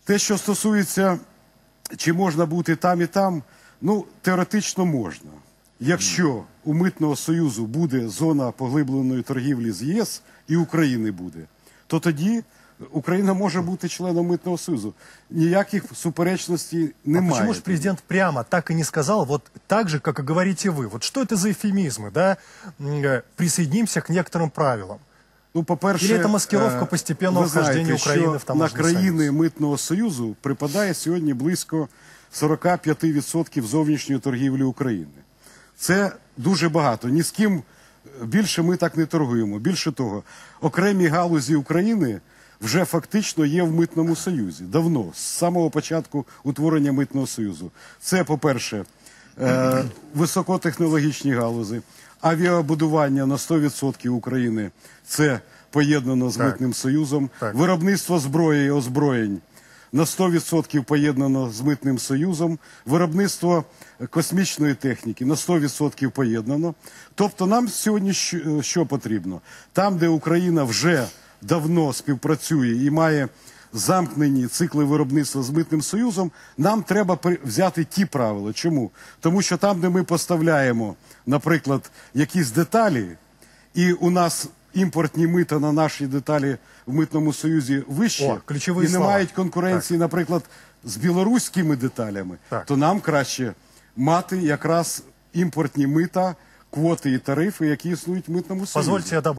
Те, що стосується, чи можна бути там і там, ну, теоретично можна. Якщо у Митного Союзу буде зона поглибленої торгівлі з ЄС і України буде, то тоді Украина может быть членом Митного Союза. Никаких суперечностей немає. Почему же президент прямо так и не сказал, вот так же, как и говорите вы? Вот что это за эфемизмы, да? Присоединимся к некоторым правилам. Ну, по-перше, или это маскировка постепенного вхождения України в таможенний союз? На країни Митного Союзу припадає сьогодні близько 45% зовнішньої торгівлі України. Це дуже багато. Ні з ким більше ми так не торгуємо. Більше того, окремі галузі України вже фактично є в Митному Союзі. Давно, з самого початку утворення Митного Союзу. Це, по-перше, високотехнологічні галузі, авіабудування на 100% України, це поєднано з Митним Союзом, виробництво зброї і озброєнь на 100% поєднано з Митним Союзом, виробництво космічної техніки на 100% поєднано. Тобто нам сьогодні що потрібно? Там, де Україна вже давно співпрацює і має замкнені цикли виробництва з Митним Союзом, нам треба взяти ті правила. Чому? Тому що там, де ми поставляємо, наприклад, якісь деталі, і у нас імпортні мита на наші деталі в Митному Союзі вище, і не мають конкуренції, наприклад, з білоруськими деталями, то нам краще мати якраз імпортні мита, квоти і тарифи, які існують в Митному Союзі.